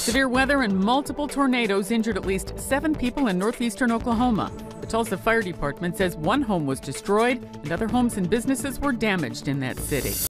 Severe weather and multiple tornadoes injured at least 7 people in northeastern Oklahoma. The Tulsa Fire Department says one home was destroyed and other homes and businesses were damaged in that city.